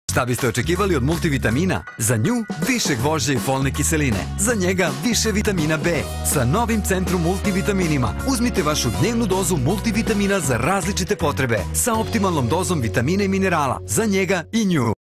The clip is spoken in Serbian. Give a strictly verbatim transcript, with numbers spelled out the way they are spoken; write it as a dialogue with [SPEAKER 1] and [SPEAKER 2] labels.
[SPEAKER 1] Šta biste očekivali od multivitamina? Za nju više gvožđa i folne kiseline. Za njega više vitamina B. Sa novim centrom multivitaminima uzmite vašu dnevnu dozu multivitamina za različite potrebe. Sa optimalnom dozom vitamina i minerala. Za njega i nju.